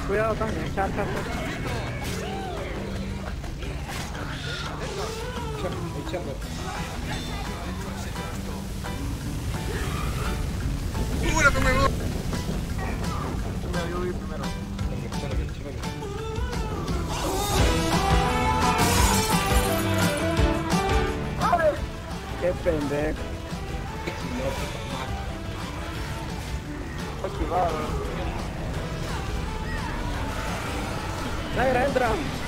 Cuidado también, chat. Echando. ¡Pura que me voy! Yo vi primero. Qué pendejo. Esquivado. Negra, entra.